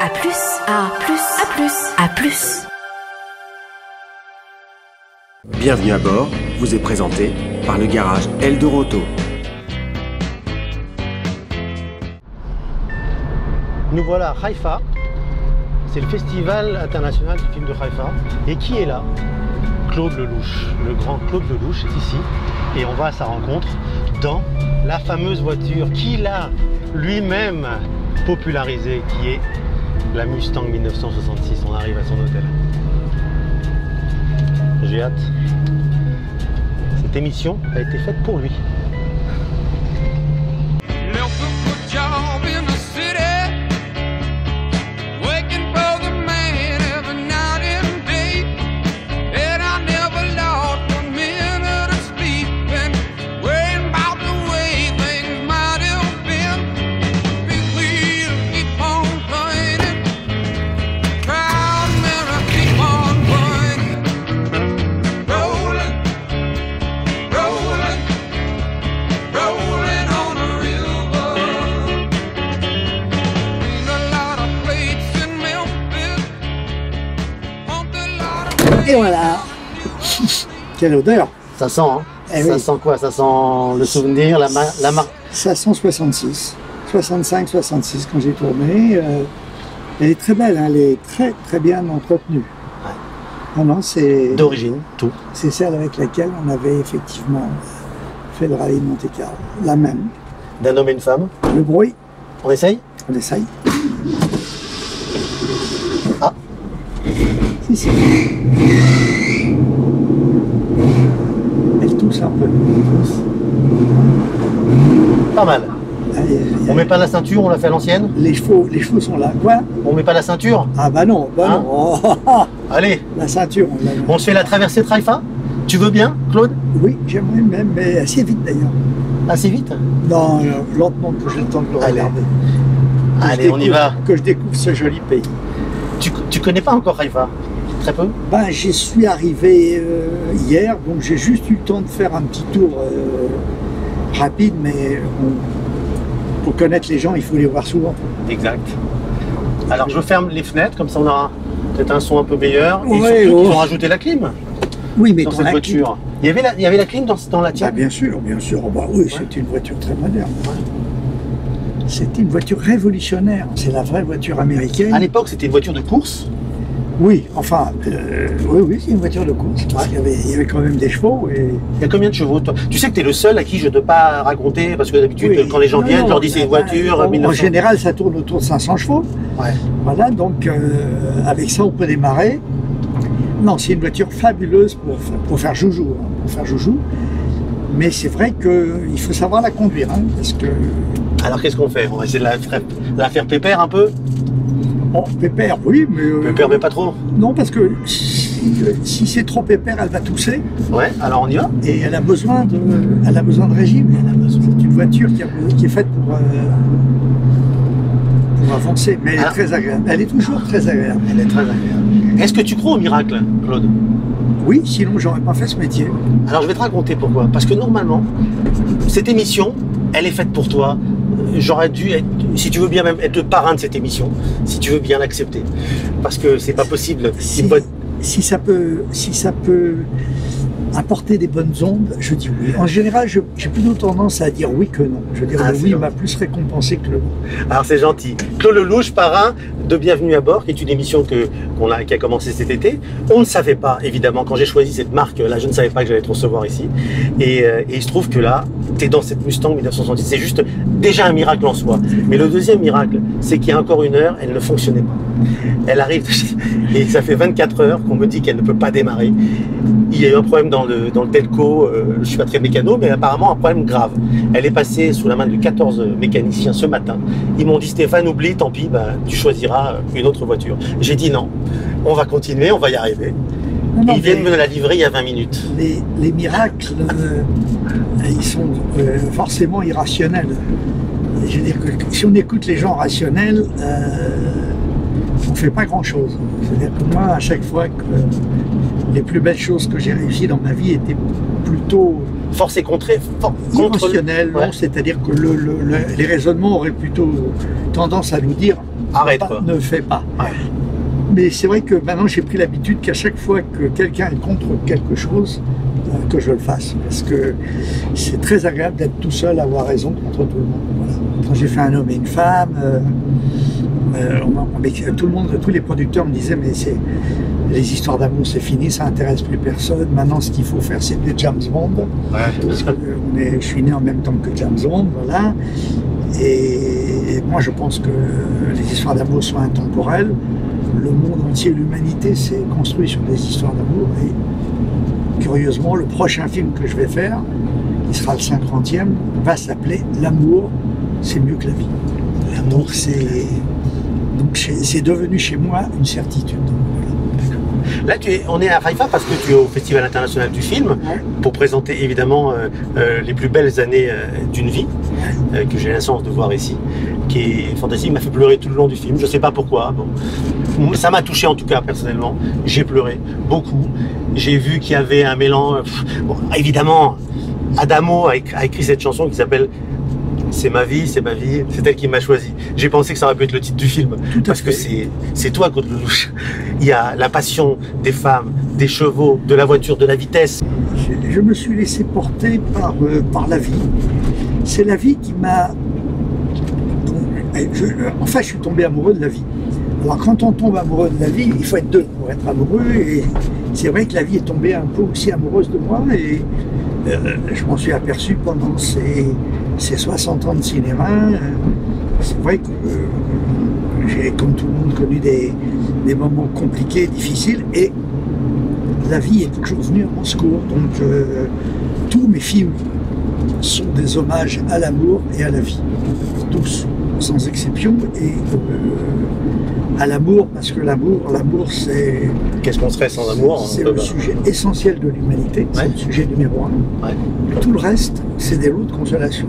À plus, à plus, à plus, à plus. Bienvenue à bord, vous est présenté par le garage Eldorauto. Nous voilà à Haïfa, c'est le festival international du film de Haïfa. Et qui est là? Claude Lelouch, le grand Claude Lelouch est ici. Et on va à sa rencontre dans la fameuse voiture qu'il a lui-même popularisée, qui est la Mustang 1966. On arrive à son hôtel. J'ai hâte. Cette émission a été faite pour lui. Et voilà. Quelle odeur. Ça sent, hein? Eh ça oui. sent quoi? Ça sent le souvenir, la marque. Ça sent 66, 65, 66 quand j'ai tourné. Elle est très belle, hein, elle est très très bien entretenue. Ouais. Non, c'est D'origine, tout. C'est celle avec laquelle on avait effectivement fait le rallye de Monte-Carlo. La même. D'un homme et une femme. Le bruit, On essaye? on essaye. Ah. Si. Elle tousse un peu. Pas mal. Allez, On met pas la ceinture, on l'a fait à l'ancienne? les chevaux sont là. Quoi? On met pas la ceinture? Ah bah non, Hein? non. Allez, La ceinture, on l'a. on se fait la traversée de Haïfa? Tu veux bien, Claude? Oui, j'aimerais même, mais assez vite d'ailleurs. Assez vite? Non, lentement, que j'ai le temps de le Allez. regarder. Allez, on y va. Que je découvre ce joli pays. Tu connais pas encore Haïfa? Très peu? Ben, j'y suis arrivé hier, donc j'ai juste eu le temps de faire un petit tour rapide, mais pour connaître les gens, il faut les voir souvent. Exact. Alors je ferme les fenêtres, comme ça on aura peut-être un son un peu meilleur. Et Ouais, surtout oh. qu'ils ont rajouté la clim Oui, mais dans dans cette la voiture. Il y avait la clim dans la Ah, tienne? bien sûr, bien sûr. Oh, bah, oui, c'était une voiture très moderne. C'était une voiture révolutionnaire. C'est la vraie voiture américaine. À l'époque, c'était une voiture de course. Oui, enfin, oui, c'est une voiture de course. Parce qu'il y avait quand même des chevaux et. Il y a combien de chevaux, toi? Tu sais que tu es le seul à qui je ne dois pas raconter, parce que d'habitude, Oui. quand les gens Non, viennent, non, je leur dis c'est une voiture. En 1900. général, ça tourne autour de 500 chevaux. Ouais. Voilà, donc avec ça, on peut démarrer. Non, c'est une voiture fabuleuse pour faire joujou. Hein, pour faire joujou. Mais c'est vrai qu'il faut savoir la conduire. Hein, parce que. Alors qu'est-ce qu'on fait? On va essayer de la faire pépère un peu? Bon, pépère, oui, mais. Pépère, mais pas trop. Non, parce que si c'est trop pépère, elle va tousser. Ouais, alors on y va? Et elle a besoin de régime. C'est une voiture qui est faite pour avancer. Mais elle est très agréable. Elle est toujours très agréable. Elle est très agréable. Est-ce que tu crois au miracle, Claude? Oui, sinon j'aurais pas fait ce métier. Alors je vais te raconter pourquoi. Parce que normalement, cette émission, elle est faite pour toi. J'aurais dû être, si tu veux bien même être le parrain de cette émission, si tu veux bien l'accepter. Parce que c'est pas possible. Si ça peut apporter des bonnes ondes, je dis oui. En général, j'ai plutôt tendance à dire oui que non. Je veux dire, le oui m'a plus récompensé que le non. Alors c'est gentil. Claude Lelouch, parrain de Bienvenue à bord, qui est une émission qui a commencé cet été. On ne savait pas, évidemment, quand j'ai choisi cette marque-là, je ne savais pas que j'allais te recevoir ici. Et il se trouve que là, tu es dans cette Mustang 1970. C'est juste déjà un miracle en soi. Mais le deuxième miracle, c'est qu'il y a encore une heure, elle ne fonctionnait pas. Elle arrive, et ça fait 24 heures qu'on me dit qu'elle ne peut pas démarrer. Il y a eu un problème dans le telco, je ne suis pas très mécano, mais apparemment un problème grave. Elle est passée sous la main de 14 mécaniciens ce matin. Ils m'ont dit Stéphane, oublie, tant pis, tu choisiras une autre voiture. J'ai dit non, on va continuer, on va y arriver. Non, ils viennent me la livrer il y a 20 minutes. Les miracles, ils sont forcément irrationnels. Je veux dire que si on écoute les gens rationnels, on ne fait pas grand-chose. C'est-à-dire que moi, à chaque fois que les plus belles choses que j'ai réussies dans ma vie étaient plutôt force et contre irrationnelles, ouais. C'est-à-dire que les raisonnements auraient plutôt tendance à nous dire Arrête, quoi. Ne fais pas. Ouais. Mais c'est vrai que maintenant j'ai pris l'habitude qu'à chaque fois que quelqu'un est contre quelque chose, que je le fasse. Parce que c'est très agréable d'être tout seul, avoir raison contre tout le monde. Voilà. Quand j'ai fait Un homme et une femme, tout le monde, tous les producteurs me disaient mais les histoires d'amour c'est fini, ça intéresse plus personne. Maintenant ce qu'il faut faire c'est des James Bond. Ouais. Parce que je suis né en même temps que James Bond, voilà. Et moi je pense que les histoires d'amour sont intemporelles. Le monde entier, l'humanité s'est construit sur des histoires d'amour. Et curieusement, le prochain film que je vais faire, qui sera le 50e, va s'appeler L'amour, c'est mieux que la vie. Donc c'est devenu chez moi une certitude. Là, on est à Haïfa parce que tu es au Festival international du film pour présenter évidemment les plus belles années d'une vie que j'ai la chance de voir ici, qui est fantastique. Il m'a fait pleurer tout le long du film. Je ne sais pas pourquoi. Bon. Ça m'a touché en tout cas personnellement. J'ai pleuré beaucoup. J'ai vu qu'il y avait un mélange. Bon, évidemment, Adamo a écrit cette chanson qui s'appelle C'est ma vie, c'est elle qui m'a choisi. J'ai pensé que ça aurait pu être le titre du film, parce que c'est toi, Claude Lelouch. Il y a la passion des femmes, des chevaux, de la voiture, de la vitesse. Je me suis laissé porter par la vie. C'est la vie qui m'a... Enfin, je suis tombé amoureux de la vie. Alors quand on tombe amoureux de la vie, il faut être deux pour être amoureux. Et c'est vrai que la vie est tombée un peu aussi amoureuse de moi. Et je m'en suis aperçu pendant ces 60 ans de cinéma. C'est vrai que j'ai, comme tout le monde, connu des moments compliqués, difficiles. Et la vie est toujours venue à mon secours. Donc tous mes films sont des hommages à l'amour et à la vie. Tous, sans exception. Et à l'amour, parce que l'amour c'est... Qu'est-ce qu'on serait sans amour? C'est le sujet essentiel de l'humanité, c'est le sujet numéro un. Ouais. Et tout le reste, c'est des lots de consolation.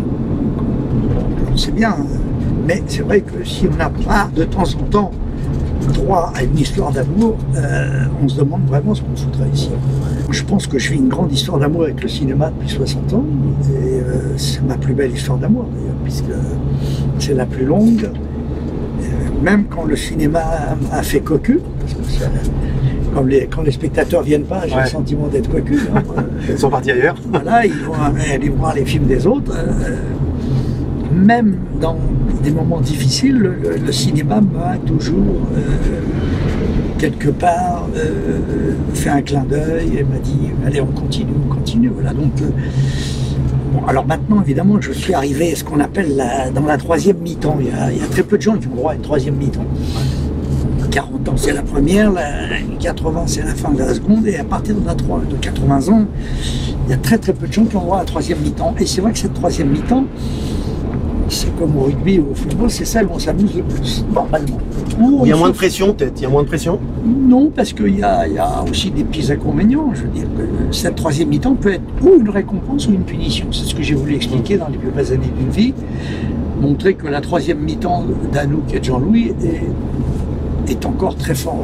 C'est bien, mais c'est vrai que si on n'a pas de temps en temps droit à une histoire d'amour, on se demande vraiment ce qu'on foutrait ici. Je pense que je vis une grande histoire d'amour avec le cinéma depuis 60 ans, et c'est ma plus belle histoire d'amour d'ailleurs, puisque c'est la plus longue. Même quand le cinéma a fait cocu, parce que quand les spectateurs ne viennent pas, j'ai le sentiment d'être cocu. Hein. Ils sont partis ailleurs. Voilà, ils vont aller voir les films des autres. Même dans des moments difficiles, le cinéma m'a toujours, quelque part, fait un clin d'œil et m'a dit « Allez, on continue. » Voilà, donc... Bon, alors maintenant, évidemment, je suis arrivé à ce qu'on appelle dans la troisième mi-temps. Il y a très peu de gens qui ont droit à une troisième mi-temps. 40 ans, c'est la première, 80, c'est la fin de la seconde, et à partir de 80 ans, il y a très peu de gens qui ont droit à la troisième mi-temps. Et c'est vrai que cette troisième mi-temps, c'est comme au rugby ou au football, c'est celle où on s'amuse le plus, normalement. Il y a moins de pression, peut-être? Il y a moins de pression? Non, parce qu'il y a aussi des petits inconvénients. Je veux dire que cette troisième mi-temps peut être ou une récompense ou une punition. C'est ce que j'ai voulu expliquer dans les plus belles années d'une vie. Montrer que la troisième mi-temps d'Anouk et de Jean-Louis est encore très forte.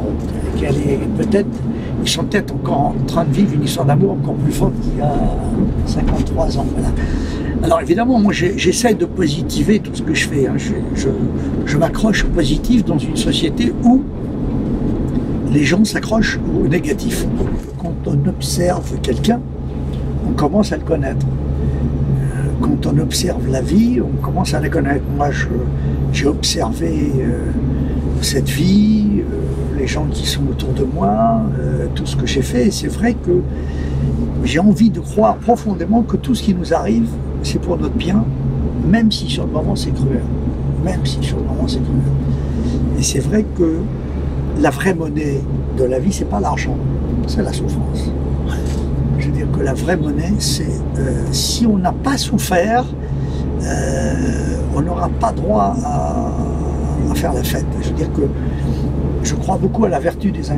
Ils sont peut-être encore en train de vivre une histoire d'amour encore plus forte qu'il y a 53 ans. Voilà. Alors évidemment, moi j'essaie de positiver tout ce que je fais. Hein. Je m'accroche au positif dans une société où les gens s'accrochent au négatif. Quand on observe quelqu'un, on commence à le connaître. Quand on observe la vie, on commence à la connaître. Moi, j'ai observé cette vie, les gens qui sont autour de moi, tout ce que j'ai fait. Et c'est vrai que j'ai envie de croire profondément que tout ce qui nous arrive, c'est pour notre bien, même si sur le moment c'est cruel. Même si sur le moment c'est cruel. Et c'est vrai que la vraie monnaie de la vie, c'est pas l'argent, c'est la souffrance. Je veux dire que la vraie monnaie, c'est si on n'a pas souffert, on n'aura pas droit à faire la fête. Je veux dire que je crois beaucoup à la vertu des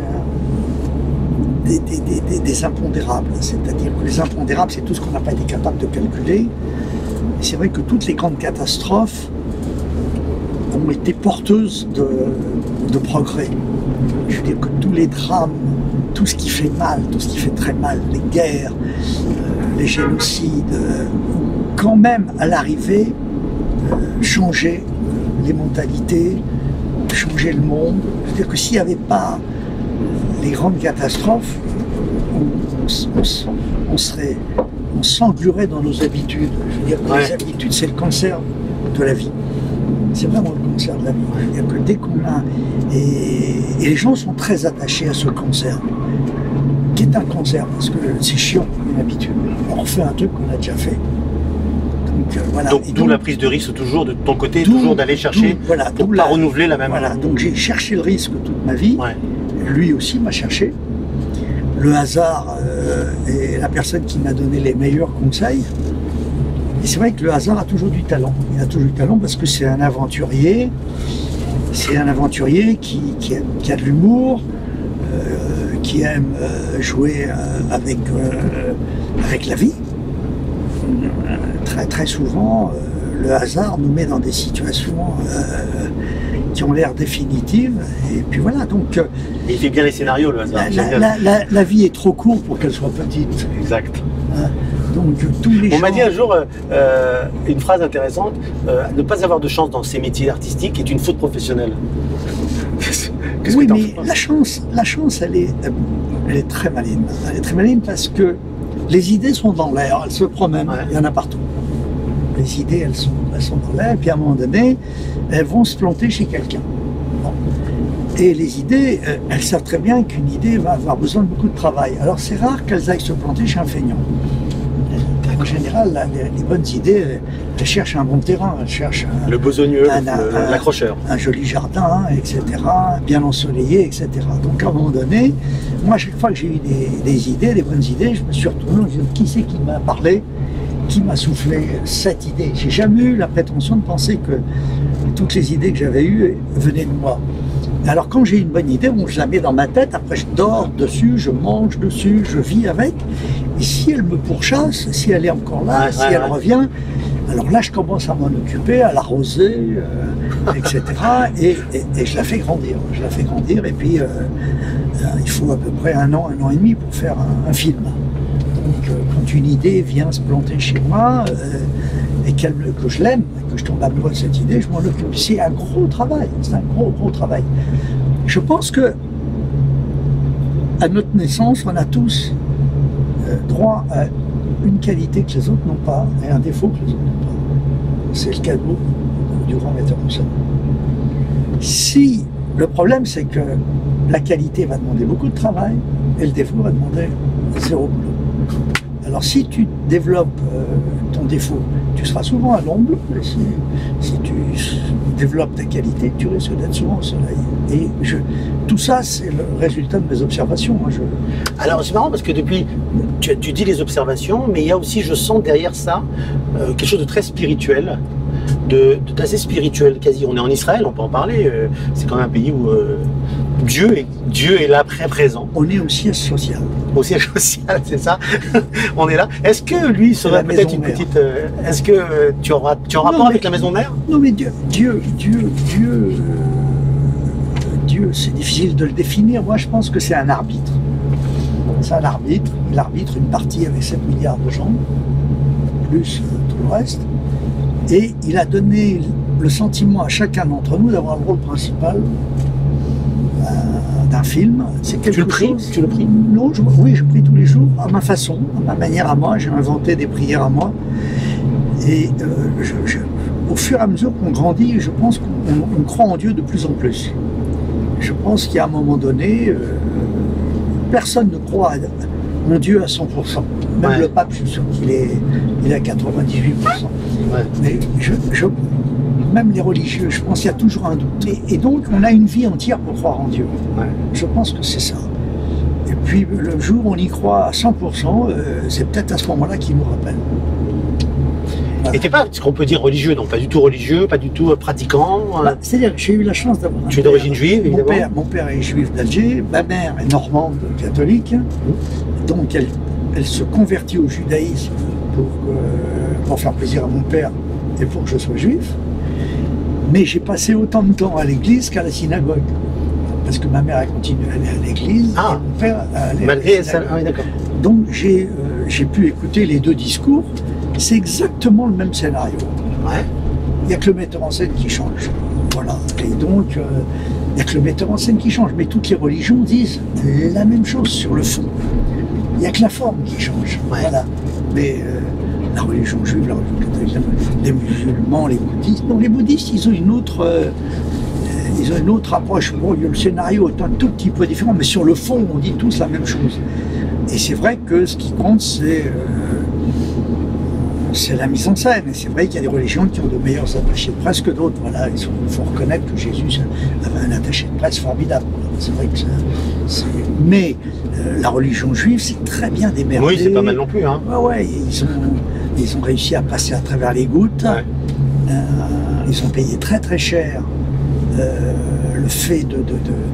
impondérables. C'est-à-dire que les impondérables, c'est tout ce qu'on n'a pas été capable de calculer. Et c'est vrai que toutes les grandes catastrophes ont été porteuses de progrès. Je veux dire que tous les drames, tout ce qui fait mal, tout ce qui fait très mal, les guerres, les génocides, ont quand même à l'arrivée changé les mentalités, changer le monde. C'est-à-dire que s'il n'y avait pas les grandes catastrophes, on s'engluerait dans nos habitudes. Je veux dire que les habitudes, c'est le cancer de la vie. C'est vraiment le cancer de la vie. C'est-à-dire que dès qu'on a... Et les gens sont très attachés à ce cancer, qui est un cancer, parce que c'est chiant, une habitude. On refait un truc qu'on a déjà fait. Voilà. Donc d'où la prise de risque toujours de ton côté, toujours d'aller chercher pour ne pas renouveler la même. Voilà, donc j'ai cherché le risque toute ma vie. Ouais. Lui aussi m'a cherché. Le hasard est la personne qui m'a donné les meilleurs conseils. Et c'est vrai que le hasard a toujours du talent. Il a toujours du talent parce que c'est un aventurier. C'est un aventurier qui a de l'humour, qui aime jouer avec la vie. Très souvent, le hasard nous met dans des situations qui ont l'air définitives. Et puis voilà, donc... il fait bien les scénarios, le hasard. La vie est trop courte pour qu'elle soit petite. Exact. Donc, on m'a dit un jour une phrase intéressante, ne pas avoir de chance dans ces métiers artistiques est une faute professionnelle. Oui, mais la chance, elle est très maligne. Elle est très maligne parce que les idées sont dans l'air, elles se promènent, il y en a partout. Les idées, elles sont dans l'air, et puis à un moment donné, elles vont se planter chez quelqu'un. Bon. Et les idées, elles savent très bien qu'une idée va avoir besoin de beaucoup de travail. Alors c'est rare qu'elles aillent se planter chez un feignant. En général, les bonnes idées, elles cherchent un bon terrain, elles cherchent le besogneux, l'accrocheur, un joli jardin, etc., bien ensoleillé, etc. Donc à un moment donné, moi, à chaque fois que j'ai eu des idées, des bonnes idées, je me suis retourné en disant qui c'est qui m'a parlé, qui m'a soufflé cette idée. J'ai jamais eu la prétention de penser que toutes les idées que j'avais eues venaient de moi. Alors quand j'ai une bonne idée, bon, je la mets dans ma tête, après je dors dessus, je mange dessus, je vis avec. Et si elle me pourchasse, si elle est encore là, elle revient, alors là je commence à m'en occuper, à l'arroser, etc. Et je la fais grandir. Je la fais grandir et puis il faut à peu près un an et demi pour faire un film. Donc quand une idée vient se planter chez moi et que je l'aime, que je tombe amoureux de cette idée, je m'en occupe. C'est un gros travail, c'est un gros travail. Je pense que à notre naissance, on a tous droit à une qualité que les autres n'ont pas et un défaut que les autres n'ont pas. C'est le cadeau du grand metteur en scène. Si le problème, c'est que la qualité va demander beaucoup de travail et le défaut va demander zéro boulot. Alors si tu développes ton défaut, tu seras souvent à l'ombre, mais si tu développes ta qualité, tu risques d'être souvent au soleil. Et tout ça, c'est le résultat de mes observations. Alors c'est marrant parce que depuis, tu dis les observations, mais il y a aussi, je sens derrière ça, quelque chose de très spirituel, d'assez spirituel quasi. On est en Israël, on peut en parler, c'est quand même un pays où Dieu est là, très présent. On est au siège social. Au siège social, c'est ça. On est là. Est-ce que lui serait peut-être une petite... Est-ce que tu auras rapport avec la maison mère? Non, mais Dieu, c'est difficile de le définir. Moi, je pense que c'est un arbitre. C'est un arbitre. Il arbitre une partie avec 7 milliards de gens, plus tout le reste. Et il a donné le sentiment à chacun d'entre nous d'avoir le rôle principal d'un film. C'est quelque chose. Tu le pries? Non, oui, je prie tous les jours, à ma façon, à ma manière à moi. J'ai inventé des prières à moi. Et au fur et à mesure qu'on grandit, je pense qu'on croit en Dieu de plus en plus. Je pense qu'il y a un moment donné, personne ne croit en Dieu à 100%. Même le pape, je suis sûr qu'il est à 98%. Mais même les religieux, je pense qu'il y a toujours un doute. Et donc, on a une vie entière pour croire en Dieu. Je pense que c'est ça. Et puis, le jour où on y croit à 100%, c'est peut-être à ce moment-là qu'il nous rappelle. Et t'es pas ce qu'on peut dire religieux, donc pas du tout religieux, pas du tout pratiquant. C'est-à-dire que j'ai eu la chance d'avoir. Tu es d'origine juive, évidemment. Mon père est juif d'Alger, ma mère est normande catholique, donc elle se convertit au judaïsme pour faire plaisir à mon père et pour que je sois juif. Mais j'ai passé autant de temps à l'église qu'à la synagogue. Parce que ma mère a continué à aller à l'église et mon père allait malgré à la synagogue. Ça, oui, d'accord. Donc j'ai pu écouter les deux discours. C'est exactement le même scénario. Il n'y a que le metteur en scène qui change. Voilà. Et donc, il n'y a que le metteur en scène qui change. Mais toutes les religions disent la même chose sur le fond. Il n'y a que la forme qui change. Ouais. Voilà. Mais la religion juive, la religion catholique, les musulmans, les bouddhistes. Non, les bouddhistes, ils ont une autre approche. Bon, le scénario est un tout petit peu différent, mais sur le fond, on dit tous la même chose. Et c'est vrai que ce qui compte, c'est la mise en scène. Et c'est vrai qu'il y a des religions qui ont de meilleurs attachés de presse que d'autres. Voilà, il faut reconnaître que Jésus avait un attaché de presse formidable. C'est vrai que mais la religion juive, c'est très bien démerdé. Oui, c'est pas mal non plus. Hein. Ouais, ils ont réussi à passer à travers les gouttes. Ouais. Ils ont payé très très cher le fait de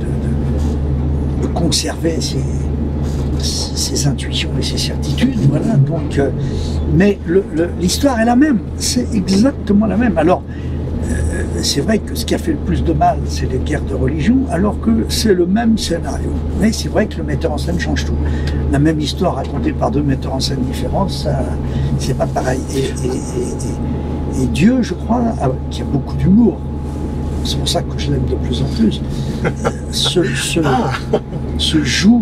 conserver ses intuitions et ses certitudes. Voilà. Donc, mais l'histoire est la même. C'est exactement la même. Alors, c'est vrai que ce qui a fait le plus de mal, c'est les guerres de religion, alors que c'est le même scénario. Mais c'est vrai que le metteur en scène change tout. La même histoire racontée par deux metteurs en scène différents, ça, c'est pas pareil. Et Dieu, je crois, qui a beaucoup d'humour, c'est pour ça que je l'aime de plus en plus, se joue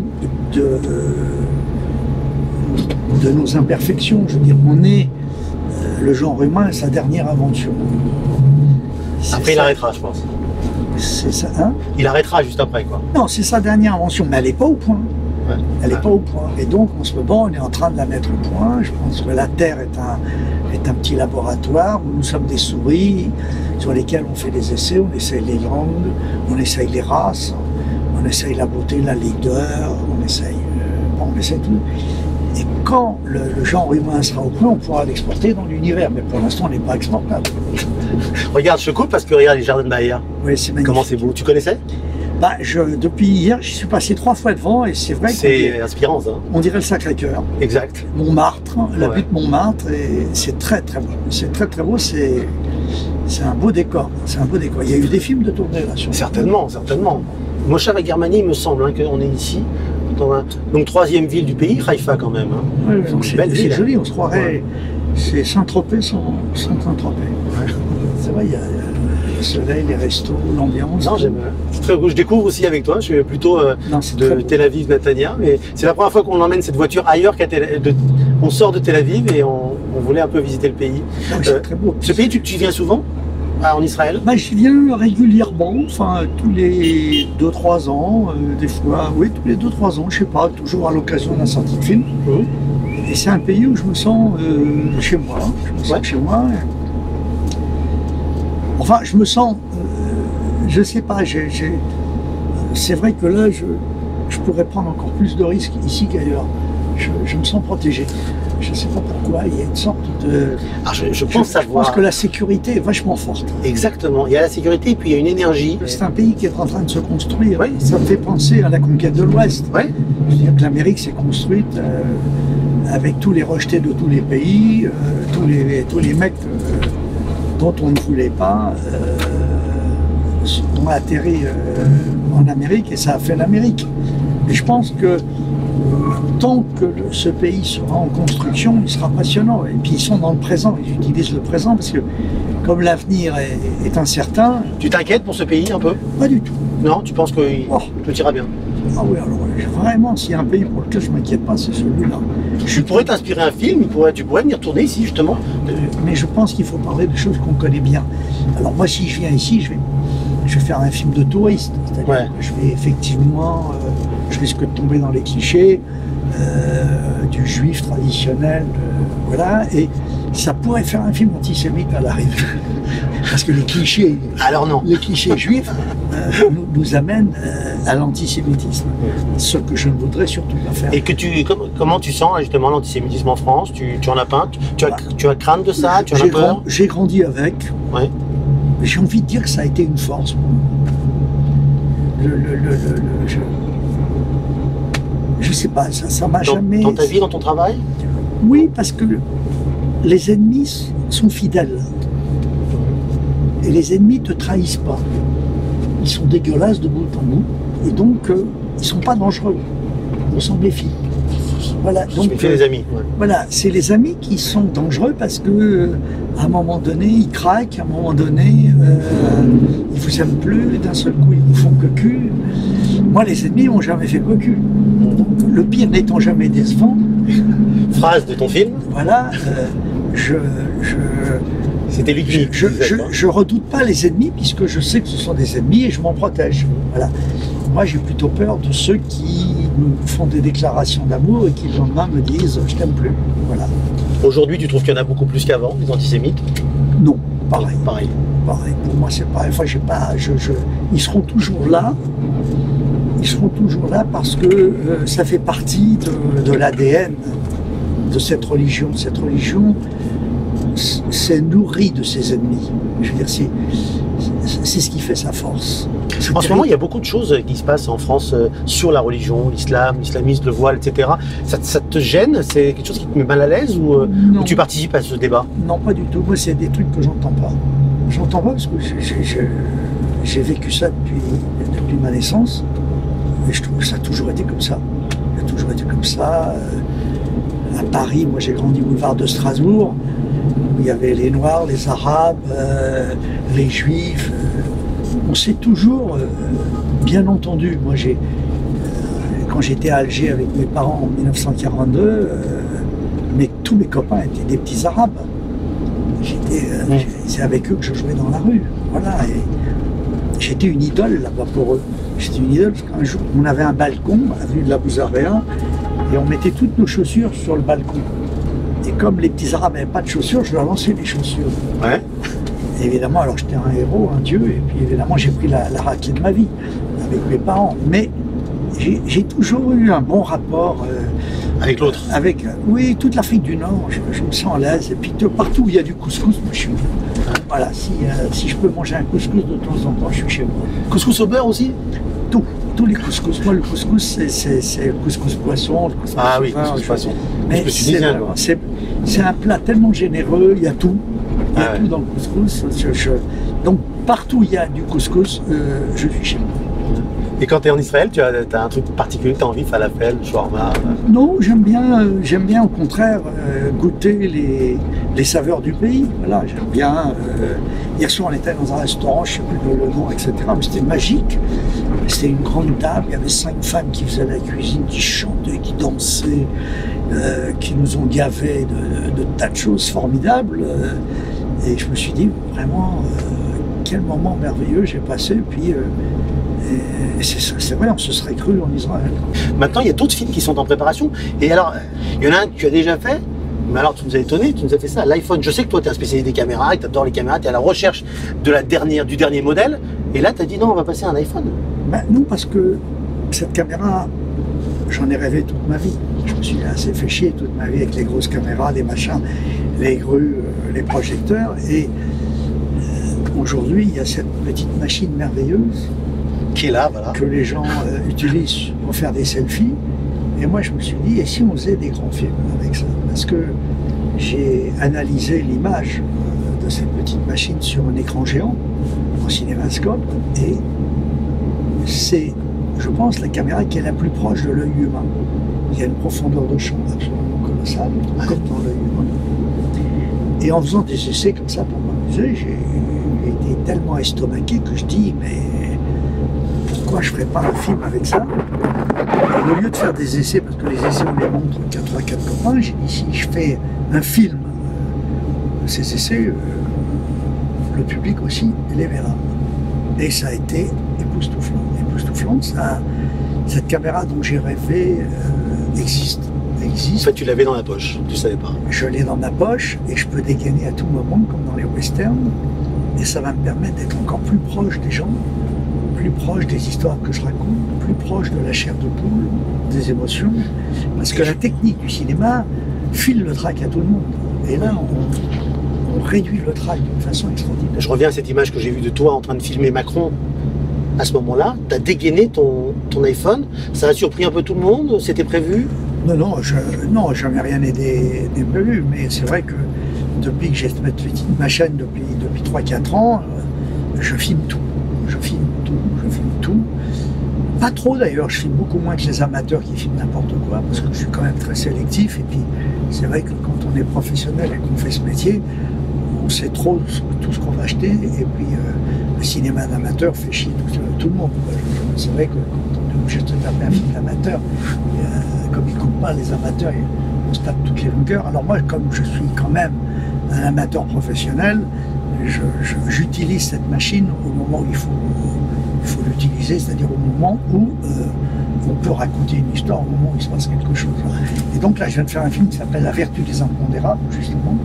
de nos imperfections. Je veux dire, on est le genre humain, sa dernière invention. Après, il arrêtera, je pense. C'est ça, hein? Il arrêtera juste après, quoi. Non, c'est sa dernière invention, mais elle n'est pas au point. Ouais. Elle n'est pas au point. Et donc, en ce moment, on est en train de la mettre au point. Je pense que la Terre est un petit laboratoire où nous sommes des souris sur lesquelles on fait des essais, on essaye les langues, on essaye les races, on essaye la beauté, la laideur, on essaye tout. Et quand le genre humain sera au point, on pourra l'exporter dans l'univers. Mais pour l'instant, on n'est pas exportable. Regarde, je coupe parce que regarde les jardins derrière. Oui, c'est magnifique. Comment c'est beau. Tu connaissais? Bah, depuis hier, je suis passé 3 fois devant et c'est vrai que c'est inspirant, ça. On dirait le Sacré-Cœur. Exact. Montmartre, la butte Montmartre, et c'est très très beau. C'est très très beau, c'est un beau décor. C'est un beau décor. Il y a eu des films de tournée là sur. Certainement, certainement. Moshav HaGermani, il me semble hein, qu'on est ici, dans donc 3e ville du pays, Haïfa quand même. Hein. Oui, c'est joli, on se croirait. Ouais. C'est Saint-Tropez sans Saint-Tropez. Ouais. C'est vrai, il y a le soleil, les restos, l'ambiance. Non, j'aime. Je découvre aussi avec toi. Je suis plutôt de Tel Aviv, Netanya. Mais c'est la première fois qu'on emmène cette voiture ailleurs qu'à on sort de Tel Aviv et on voulait un peu visiter le pays. Oui, c'est très beau. Ce pays, tu viens souvent en Israël? Bah, j'y viens régulièrement, enfin tous les 2-3 ans, des fois, oui, tous les 2-3 ans, je sais pas, toujours à l'occasion d'un sortie de film. Et c'est un pays où je me sens chez moi. Je me sens chez moi. Enfin, je me sens, je sais pas, c'est vrai que là, je pourrais prendre encore plus de risques ici qu'ailleurs. Je me sens protégé. Je ne sais pas pourquoi, il y a une sorte de... Alors je pense que la sécurité est vachement forte. Exactement, il y a la sécurité et puis il y a une énergie. C'est un pays qui est en train de se construire. Oui. Ça me fait penser à la conquête de l'Ouest. Oui. Je veux dire que l'Amérique s'est construite avec tous les rejetés de tous les pays, tous les mecs dont on ne voulait pas ont atterri en Amérique et ça a fait l'Amérique. Et je pense que tant que ce pays sera en construction, il sera passionnant. Et puis ils sont dans le présent, ils utilisent le présent parce que comme l'avenir est incertain... Tu t'inquiètes pour ce pays un peu? Pas du tout. Non, tu penses que tout ira bien? Ah oui, alors vraiment, s'il y a un pays pour lequel je ne m'inquiète pas, c'est celui-là. Tu pourrais t'inspirer un film, tu pourrais venir tourner ici justement. Mais je pense qu'il faut parler de choses qu'on connaît bien. Alors moi, si je viens ici, je vais faire un film de touriste. C'est-à-dire que je vais effectivement, je risque de tomber dans les clichés du juif traditionnel, voilà, et ça pourrait faire un film antisémite à l'arrivée. Parce que les clichés, les clichés juifs nous amènent à l'antisémitisme, ce que je ne voudrais surtout pas faire. Et comment tu sens justement l'antisémitisme en France? Tu en as peint? Tu as crainte de ça? Tu en as peur? J'ai grandi avec. Ouais. J'ai envie de dire que ça a été une force pour moi. Je sais pas, ça m'a jamais... Dans ta vie, dans ton travail? Oui, parce que les ennemis sont fidèles. Et les ennemis ne te trahissent pas. Ils sont dégueulasses de bout en bout. Et donc, ils ne sont pas dangereux. On s'en méfie. plus. Voilà, Je me fais des amis. Ouais. Voilà, c'est les amis qui sont dangereux parce que à un moment donné, ils craquent, à un moment donné, ils vous aiment plus, d'un seul coup, ils vous font cocu. Moi, les ennemis m'ont jamais fait cocu. Donc, le pire n'étant jamais décevant. Phrase de ton film. Voilà, C'était lui qui je redoute pas les ennemis puisque je sais que ce sont des ennemis et je m'en protège. Voilà. Moi, j'ai plutôt peur de ceux qui me font des déclarations d'amour et qui le lendemain me disent « je t'aime plus ». Voilà. Aujourd'hui, tu trouves qu'il y en a beaucoup plus qu'avant, les antisémites? Non, pareil. Pareil. Pareil. Pour moi, c'est pareil. Enfin, j'ai pas. Ils seront toujours là. Ils seront toujours là parce que ça fait partie de l'ADN de cette religion. Cette religion s'est nourrie de ses ennemis. Je veux dire, c'est ce qui fait sa force. En ce moment, il y a beaucoup de choses qui se passent en France sur la religion, l'islam, l'islamisme, le voile, etc. Ça te gêne? C'est quelque chose qui te met mal à l'aise ou tu participes à ce débat? Non, pas du tout. Moi, c'est des trucs que j'entends pas. J'entends pas parce que j'ai vécu ça depuis ma naissance. Et je trouve que ça a toujours été comme ça. Ça a toujours été comme ça. À Paris, moi, j'ai grandi boulevard de Strasbourg, où il y avait les Noirs, les Arabes, les Juifs. On s'est toujours bien entendu. Moi, quand j'étais à Alger avec mes parents en 1942, tous mes copains étaient des petits Arabes. C'est avec eux que je jouais dans la rue. Voilà. Et j'étais une idole là-bas pour eux. J'étais une idole parce qu'un jour, on avait un balcon, avenue de la Bouzardéen, et on mettait toutes nos chaussures sur le balcon. Et comme les petits Arabes n'avaient pas de chaussures, je leur lançais des chaussures. Ouais. Et évidemment, alors j'étais un héros, un dieu, et puis évidemment, j'ai pris la raclée de ma vie avec mes parents. Mais j'ai toujours eu un bon rapport avec l'autre. Oui, toute l'Afrique du Nord, je me sens à l'aise. Et puis partout où il y a du couscous, moi je suis. Voilà, si je peux manger un couscous de temps en temps, je suis chez moi. Couscous au beurre aussi? Tous les couscous. Moi, le couscous, c'est le couscous poisson, le couscous couscous poisson. Mais c'est un plat tellement généreux, il y a tout. Il y a tout dans le couscous. Donc, partout où il y a du couscous, je suis chez moi. Et quand tu es en Israël, tu as un truc particulier que tu as envie, falafel, shawarma? Non, j'aime bien au contraire goûter les saveurs du pays. Voilà, j'aime bien. Hier soir, on était dans un restaurant, je ne sais plus le nom, etc. Mais c'était magique. C'était une grande table, il y avait 5 femmes qui faisaient la cuisine, qui chantaient, qui dansaient, qui nous ont gavés de tas de choses formidables. Et je me suis dit, vraiment, quel moment merveilleux j'ai passé. Puis, et c'est vrai, on se serait cru en Israël. Maintenant, il y a d'autres films qui sont en préparation. Et alors, il y en a un que tu as déjà fait, mais alors tu nous as étonné, tu nous as fait ça, l'iPhone. Je sais que toi, tu es un spécialiste des caméras, et tu adores les caméras, tu es à la recherche du dernier modèle. Et là, tu as dit non, on va passer à un iPhone. Ben, non, parce que cette caméra, j'en ai rêvé toute ma vie. Je me suis assez fait chier toute ma vie avec les grosses caméras, les machins, les grues, les projecteurs. Et aujourd'hui, il y a cette petite machine merveilleuse qui est là, voilà, que les gens utilisent pour faire des selfies. Et moi, je me suis dit, et si on faisait des grands films avec ça? Parce que j'ai analysé l'image de cette petite machine sur un écran géant, en cinémascope, et c'est, je pense, la caméra qui est la plus proche de l'œil humain. Il y a une profondeur de champ absolument colossale, comme dans l'œil humain. Et en faisant des essais comme ça pour m'amuser, j'ai été tellement estomaqué que je dis, mais pourquoi je ne ferais pas un film avec ça? Et au lieu de faire des essais, parce que les essais on les montre 4 à 4 copains, j'ai dit si je fais un film de ces essais, le public aussi les verra. Et ça a été époustouflant. Époustouflant, cette caméra dont j'ai rêvé existe. En fait, tu l'avais dans la poche, tu ne savais pas. Je l'ai dans ma poche et je peux dégainer à tout moment, comme dans les westerns. Et ça va me permettre d'être encore plus proche des gens, plus proche des histoires que je raconte, plus proche de la chair de poule, des émotions. Parce que la technique du cinéma file le trac à tout le monde. Et là, on réduit le trac d'une façon extraordinaire. Je reviens à cette image que j'ai vue de toi en train de filmer Macron. À ce moment-là, tu as dégainé ton iPhone. Ça a surpris un peu tout le monde? C'était prévu? Non, jamais rien n'est prévu. Mais c'est vrai que depuis que j'ai ma chaîne depuis 3-4 ans, je filme tout. Je filme tout. Pas trop d'ailleurs, je filme beaucoup moins que les amateurs qui filment n'importe quoi, parce que je suis quand même très sélectif. Et puis c'est vrai que quand on est professionnel et qu'on fait ce métier, on sait trop tout ce qu'on va acheter. Et puis le cinéma d'amateur fait chier tout le monde. C'est vrai que quand on est obligé de se taper un film d'amateur, comme ils ne coupent pas les amateurs, on se tape toutes les longueurs. Alors moi, comme je suis quand même un amateur professionnel, j'utilise cette machine au moment où il faut l'utiliser, c'est-à-dire au moment où on peut raconter une histoire, au moment où il se passe quelque chose. Et donc là, je viens de faire un film qui s'appelle La vertu des impondérables, justement,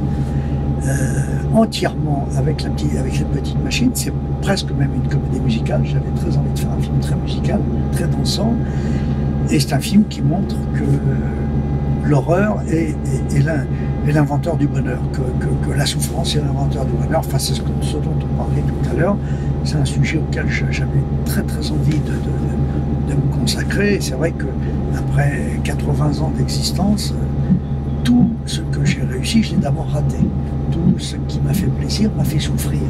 entièrement avec cette petite machine. C'est presque même une comédie musicale. J'avais très envie de faire un film très musical, très dansant. Et c'est un film qui montre que l'horreur est l'inventeur du bonheur, que la souffrance est l'inventeur du bonheur. Enfin, c'est ce dont on parlait tout à l'heure. C'est un sujet auquel j'avais très très envie de me consacrer. Et c'est vrai qu'après 80 ans d'existence, tout ce que j'ai réussi, je l'ai d'abord raté. Tout ce qui m'a fait plaisir m'a fait souffrir.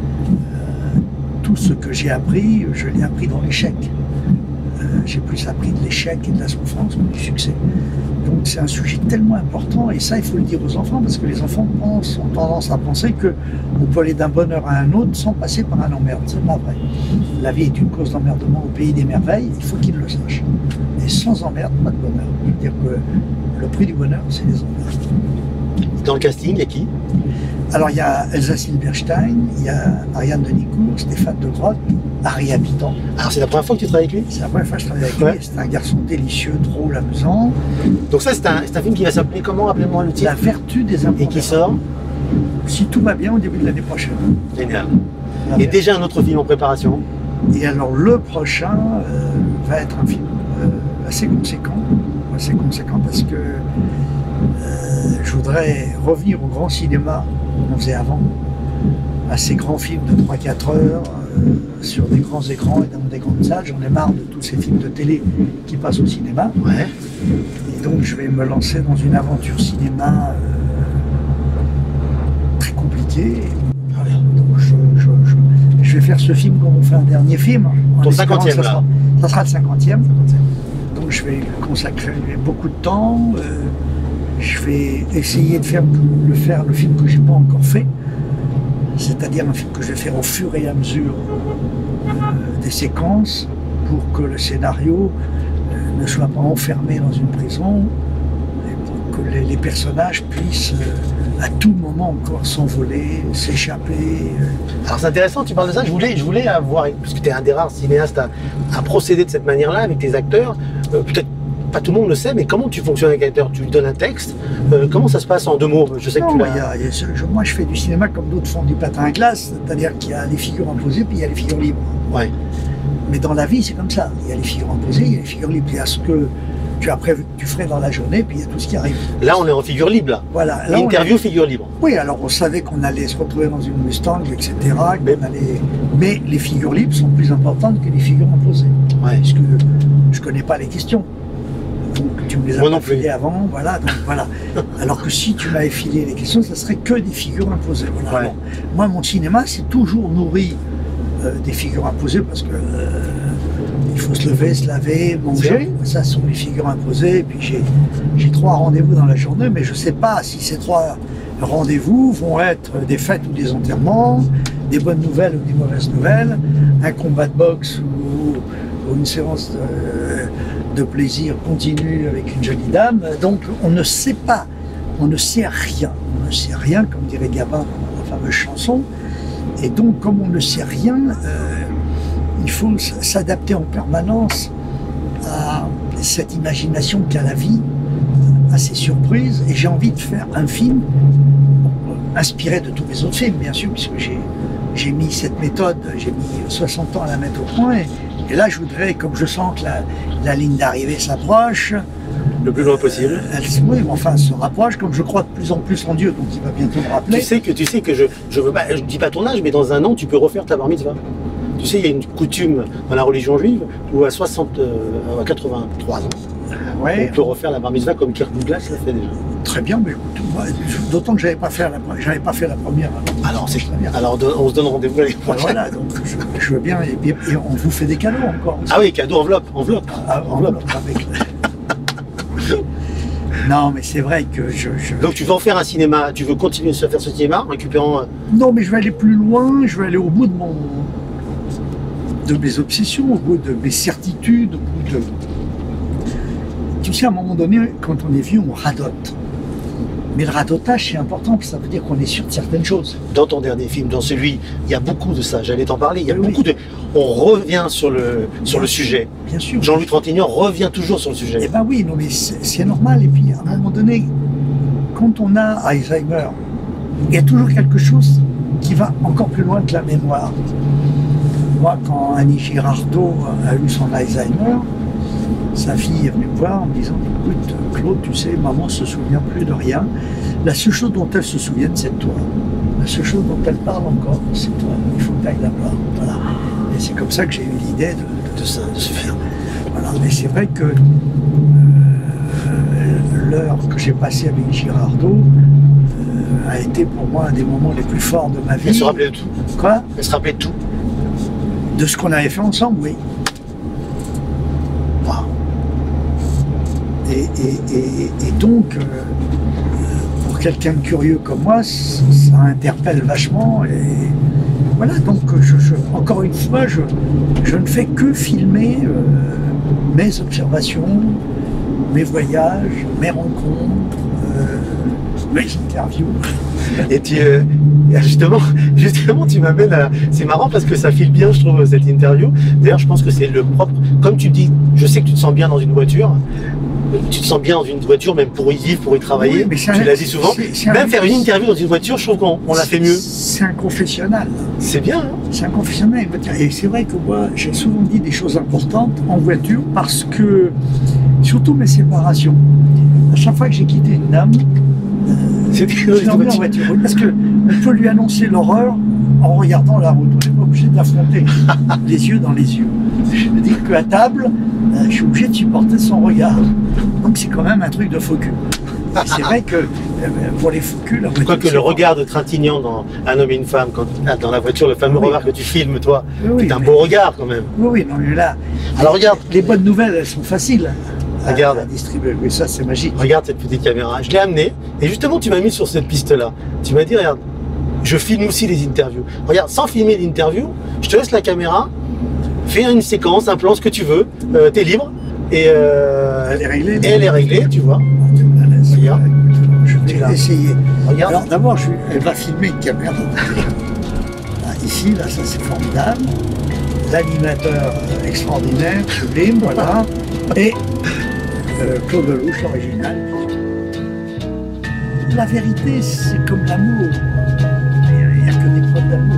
Tout ce que j'ai appris, je l'ai appris dans l'échec. J'ai plus appris de l'échec et de la souffrance que du succès. Donc c'est un sujet tellement important, et ça il faut le dire aux enfants, parce que les enfants ont tendance à penser qu'on peut aller d'un bonheur à un autre sans passer par un emmerde. C'est pas vrai. La vie est une cause d'emmerdement au pays des merveilles, il faut qu'ils le sachent. Et sans emmerde, pas de bonheur. Je veux dire que le prix du bonheur, c'est les emmerdes. Dans le casting, il y a qui? Alors il y a Elsa Silberstein, il y a Ariane Denicourt, Stéphane De Groot, Harry Habitant. Alors c'est la première fois que tu travailles avec lui? C'est la première fois que je travaille avec lui. C'est un garçon délicieux, drôle, amusant. Donc ça c'est un film qui va s'appeler comment? Rappelez-moi le titre. La vertu des impondérables. Et qui sort? Si tout va bien, au début de l'année prochaine. Génial. Et déjà un autre film en préparation? Et alors le prochain va être un film assez conséquent parce que je voudrais revenir au grand cinéma qu'on faisait avant, à ces grands films de 3-4 heures, sur des grands écrans et dans des grandes salles. J'en ai marre de tous ces films de télé qui passent au cinéma. Ouais. Et donc je vais me lancer dans une aventure cinéma très compliquée. Donc je vais faire ce film comme on fait un dernier film. Ton 50e là. Ça sera le 50e. Donc je vais consacrer beaucoup de temps. Je vais essayer de faire le film que je n'ai pas encore fait. C'est-à-dire un film que je vais faire au fur et à mesure des séquences pour que le scénario ne soit pas enfermé dans une prison et pour que les personnages puissent à tout moment encore s'envoler, s'échapper. Alors c'est intéressant, tu parles de ça, je voulais avoir, parce que tu es un des rares cinéastes à procéder de cette manière-là avec tes acteurs, peut-être pas tout le monde le sait, mais comment tu fonctionnes avec un acteur? Tu lui donnes un texte, comment ça se passe en 2 mots? Je sais que non, tu moi je fais du cinéma comme d'autres font du patin à glace, c'est-à-dire qu'il y a les figures imposées puis il y a les figures libres. Ouais. Mais dans la vie c'est comme ça, il y a les figures imposées, il y a les figures libres, il y a ce que tu as prévu que tu ferais dans la journée, puis il y a tout ce qui arrive. Là on est en figure libre là. Voilà. Là, interview figure libre. Oui, alors on savait qu'on allait se retrouver dans une Mustang, etc. Mais les figures libres sont plus importantes que les figures imposées. Ouais. Parce que je ne connais pas les questions. Donc tu me les as pas filées avant, voilà, donc voilà. Alors que si tu m'avais filé les questions, ça serait que des figures imposées. Voilà. Ouais. Alors, moi, mon cinéma, c'est toujours nourri des figures imposées parce que il faut se lever, se laver, manger. Ça, ce sont les figures imposées. Et puis j'ai 3 rendez-vous dans la journée, mais je ne sais pas si ces 3 rendez-vous vont être des fêtes ou des enterrements, des bonnes nouvelles ou des mauvaises nouvelles, un combat de boxe ou une séance de plaisir continu avec une jolie dame. Donc on ne sait pas, on ne sait rien. On ne sait rien, comme dirait Gabin dans la fameuse chanson. Et donc comme on ne sait rien, il faut s'adapter en permanence à cette imagination qu'a la vie, à ses surprises. Et j'ai envie de faire un film inspiré de tous mes autres films, bien sûr, puisque j'ai mis cette méthode, j'ai mis 60 ans à la mettre au point. Et là, je voudrais, comme je sens que la ligne d'arrivée s'approche, le plus loin possible. Oui, mais enfin, elle se rapproche, comme je crois de plus en plus en Dieu, donc il va bientôt me rappeler. Tu sais que je veux pas, je dis pas ton âge, mais dans 1 an, tu peux refaire ta bar mitzvah. Tu sais, il y a une coutume dans la religion juive où à 83 ans, Ouais, On peut refaire la bar mitzvah comme Kirk Douglas l'a fait déjà. très bien, mais écoute, d'autant que j'avais pas fait la première. Alors, c'est très bien. Alors, on se donne rendez-vous l'année prochaine. Voilà, donc je veux bien, et on vous fait des cadeaux encore. Ah oui, cadeau enveloppe. Enveloppe avec. Non, mais c'est vrai que Donc, tu veux en faire un cinéma, tu veux continuer à faire ce cinéma en récupérant. Non, mais je vais aller plus loin, je vais aller au bout de mes obsessions, au bout de mes certitudes, au bout de... Tu sais, à un moment donné, quand on est vieux, on radote. Mais le radotage, c'est important, parce que ça veut dire qu'on est sûr de certaines choses. Dans ton dernier film, dans celui, il y a beaucoup de ça, j'allais t'en parler, il y a Oui, beaucoup de... On revient sur le sujet. Bien sûr. Jean-Louis Trintignant revient toujours sur le sujet. Eh ben oui, non, mais c'est normal. Et puis, à un moment donné, quand on a Alzheimer, il y a toujours quelque chose qui va encore plus loin que la mémoire. Moi, quand Annie Girardot a eu son Alzheimer, sa fille est venue me voir en me disant « Écoute, Claude, tu sais, maman se souvient plus de rien. La seule chose dont elle se souvient, c'est de toi. La seule chose dont elle parle encore, c'est toi. Il faut que tu ailles la voir. » Voilà. Et c'est comme ça que j'ai eu l'idée de ce film. Voilà. Mais c'est vrai que l'heure que j'ai passée avec Girardot a été pour moi un des moments les plus forts de ma vie. Elle se rappelait de tout. Quoi? Elle se rappelait de tout. De ce qu'on avait fait ensemble, oui. Wow. Et donc, pour quelqu'un de curieux comme moi, ça interpelle vachement. Et voilà, donc encore une fois, je ne fais que filmer mes observations, mes voyages, mes rencontres, mes interviews. Et justement, tu m'amènes à... C'est marrant parce que ça file bien, je trouve, cette interview. D'ailleurs, je pense que c'est le propre... Comme tu dis, je sais que tu te sens bien dans une voiture. Tu te sens bien dans une voiture, même pour y vivre, pour y travailler. Oui, mais tu l'as dit souvent. Même faire une interview dans une voiture, je trouve qu'on l'a fait mieux. C'est un confessionnal. C'est bien, hein? C'est un confessionnal. Et c'est vrai que moi, j'ai souvent dit des choses importantes en voiture parce que, surtout mes séparations, à chaque fois que j'ai quitté une dame, je l'ai emmenée en voiture. Parce qu'on peut lui annoncer l'horreur en regardant la route. On n'est pas obligé d'affronter les yeux dans les yeux. Je veux dire qu'à table, je suis obligé de supporter son regard. Donc c'est quand même un truc de faux cul. C'est vrai que pour les faux culs, la voiture... Quoique le regard de Trintignant dans Un homme et une femme, dans la voiture, le fameux regard que tu filmes, toi, c'est un beau regard quand même. Oui, non mais là... Alors regarde... Les bonnes nouvelles, elles sont faciles regarde. À distribuer. Mais ça, c'est magique. Regarde cette petite caméra. Je l'ai amenée et justement, tu m'as mis sur cette piste-là. Tu m'as dit, regarde, je filme aussi les interviews. Regarde, sans filmer l'interview, je te laisse la caméra, fais une séquence, un plan, ce que tu veux, t'es libre. Et elle est réglée. Et elle est réglée, tu vois. Regarde. Je vais essayer. Regarde. Alors d'abord, elle va filmer une caméra. Là, ici, là, ça c'est formidable. L'animateur extraordinaire, sublime, voilà. Et Claude Lelouch, l'original. La vérité, c'est comme l'amour. Il n'y a que des preuves d'amour.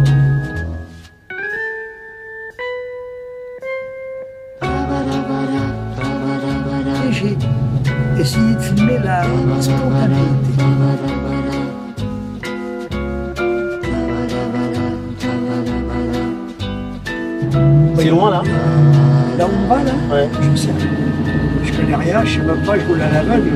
Et j'ai essayé de filmer la spontanéité. C'est loin là? Là où on va, là? Ouais. Je sais. Je connais rien, je sais même pas, je roule à l'aveugle.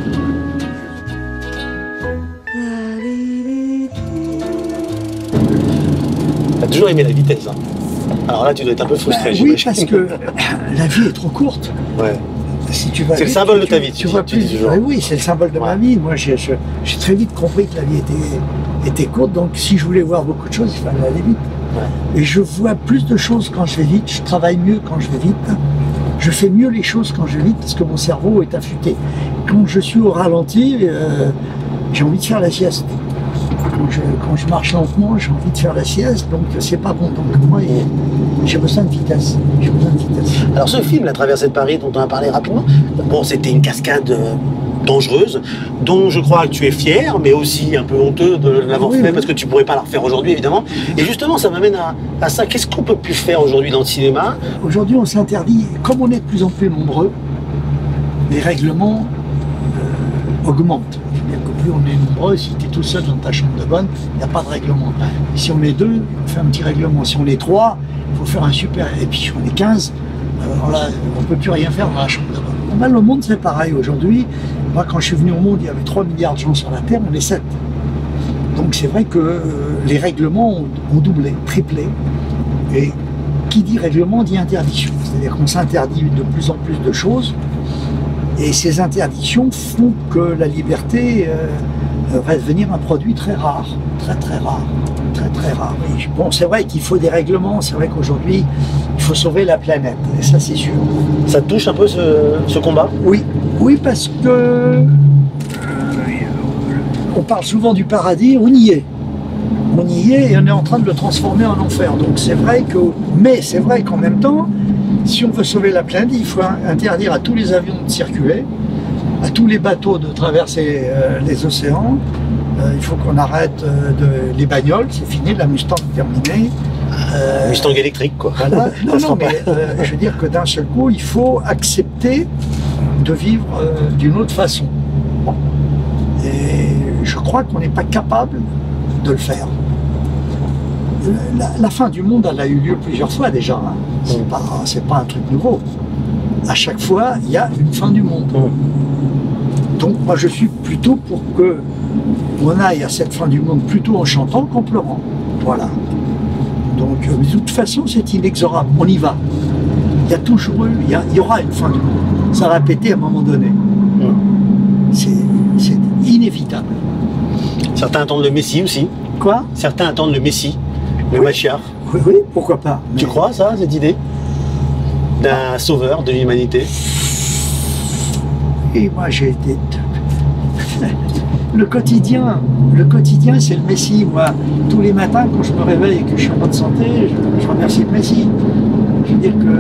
T'as toujours aimé la vitesse, hein? Alors là, tu dois être un peu frustré, Oui, parce que la vie est trop courte. Ouais. Si tu vas c'est le symbole de ta vie, tu vois plus. Oui, c'est le symbole de ma vie. Moi, j'ai très vite compris que la vie était courte, donc si je voulais voir beaucoup de choses, il fallait aller vite. Ouais. Et je vois plus de choses quand je vais vite, je travaille mieux quand je vais vite, je fais mieux les choses quand je vais vite parce que mon cerveau est affûté. Quand je suis au ralenti, j'ai envie de faire la sieste. Quand je marche lentement, j'ai envie de faire la sieste, donc c'est pas bon. Donc moi, j'ai besoin de vitesse. Alors ce film, La Traversée de Paris, dont on a parlé rapidement, bon, c'était une cascade dangereuse, dont je crois que tu es fier, mais aussi un peu honteux de l'avoir fait, parce que tu pourrais pas la refaire aujourd'hui, évidemment. Et justement, ça m'amène à ça. Qu'est-ce qu'on peut plus faire aujourd'hui dans le cinéma? Aujourd'hui, on s'interdit, comme on est de plus en plus nombreux, les règlements augmentent. C'est-à-dire que plus on est nombreux, si tu es tout seul dans ta chambre de bonne, il n'y a pas de règlement. Et si on est deux, on fait un petit règlement. Si on est trois, il faut faire un super. Et puis si on est 15, alors là, on ne peut plus rien faire dans la chambre de bonne. Ben, le monde, c'est pareil. Aujourd'hui, moi, quand je suis venu au monde, il y avait 3 milliards de gens sur la Terre, on est 7. Donc c'est vrai que les règlements ont doublé, triplé. Et qui dit règlement dit interdiction. C'est-à-dire qu'on s'interdit de plus en plus de choses. Et ces interdictions font que la liberté va devenir un produit très rare. Très très rare. Très très rare. Et bon, c'est vrai qu'il faut des règlements. C'est vrai qu'aujourd'hui, il faut sauver la planète. Et ça, c'est sûr. Ça te touche un peu ce combat? Oui. Oui, parce que on parle souvent du paradis, on y est. On y est et on est en train de le transformer en enfer. Donc c'est vrai que, mais c'est vrai qu'en même temps, si on veut sauver la planète, il faut interdire à tous les avions de circuler, à tous les bateaux de traverser les océans. Il faut qu'on arrête les bagnoles, c'est fini, la Mustang terminée. Mustang électrique, quoi. Voilà. Non, mais je veux dire que d'un seul coup, il faut accepter de vivre d'une autre façon. Bon. Et je crois qu'on n'est pas capable de le faire. La fin du monde, elle a eu lieu plusieurs fois déjà. Hein. C'est pas un truc nouveau. À chaque fois, il y a une fin du monde. Donc moi, je suis plutôt pour que on aille à cette fin du monde plutôt en chantant qu'en pleurant. Voilà. Donc, de toute façon, c'est inexorable. On y va. Il y a toujours eu, il y aura une fin du monde. Ça va péter à un moment donné. C'est inévitable. Certains attendent le Messie aussi. Quoi? Certains attendent le Messie, le Mashiach. Oui, pourquoi pas. Tu crois ça, cette idée d'un sauveur de l'humanité? Et moi, j'ai été... Le quotidien, c'est le Messie. Moi, tous les matins, quand je me réveille et que je suis en bonne santé, je remercie le Messie. Je veux dire que...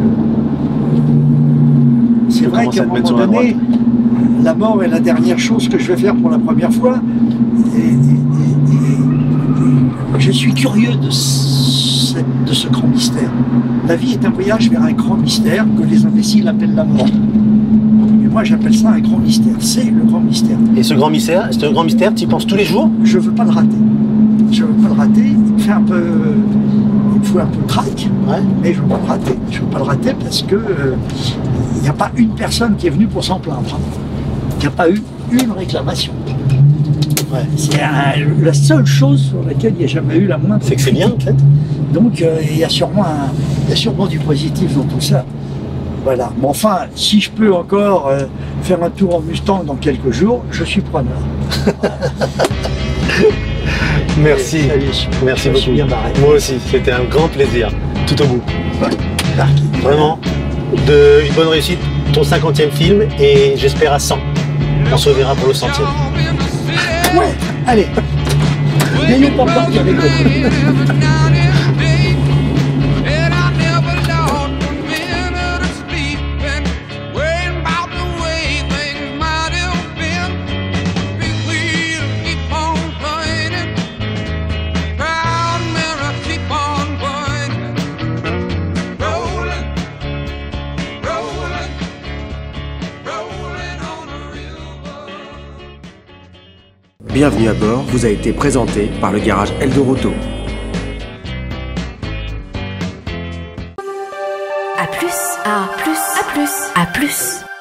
C'est vrai qu'à un moment donné, la mort est la dernière chose que je vais faire pour la première fois. Et je suis curieux de ce grand mystère. La vie est un voyage vers un grand mystère que les imbéciles appellent la mort. Et moi, j'appelle ça un grand mystère. C'est le grand mystère. Et ce grand mystère, tu y penses tous les jours? Je veux pas le rater. Je veux pas le rater. Il me fait un peu... Il me fout un peu crack, ouais. Mais je veux pas le rater. Je veux pas le rater parce que il n'y a pas une personne qui est venue pour s'en plaindre. Il n'y a pas eu une réclamation. Ouais. C'est la seule chose sur laquelle il n'y a jamais eu la moindre. C'est que c'est bien en fait. Donc il y a sûrement du positif dans tout ça. Voilà. Mais enfin, si je peux encore faire un tour en Mustang dans quelques jours, je suis preneur. Merci. Merci beaucoup. Bien barré. Moi aussi, c'était un grand plaisir, tout au bout. Ouais. Vraiment, une bonne réussite, ton 50e film, et j'espère à 100. On se reverra pour le 100e. Ouais, allez. N'ayons pas peur de rigoler. Bienvenue à bord vous a été présenté par le garage Eldorado. A plus, A plus, A plus, A plus.